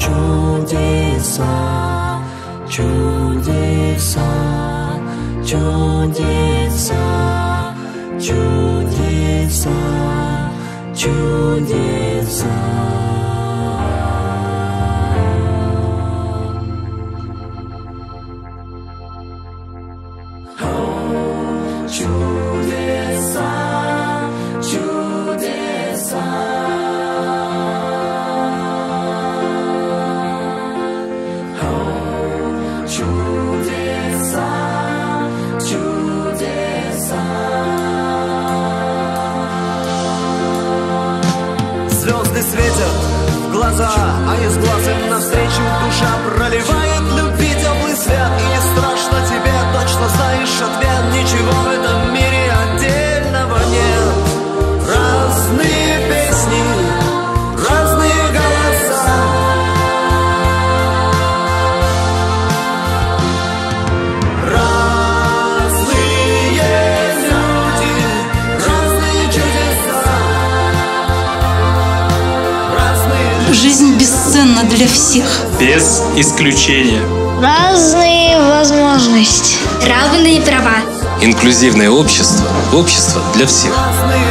чудеса, чудеса, чудеса, чудеса, чудеса. Чудеса, чудеса. Чудеса, чудеса. Звезды светят в глаза, а из глаз им навстречу душа проливает любви теплый свет. И не страшно тебе, точно знаешь ответ. Ничего в этом мире отдельного нет. Разные песни, разные голоса. Жизнь бесценна для всех. Без исключения. Разные возможности. Равные права. Инклюзивное общество. Общество для всех. Разные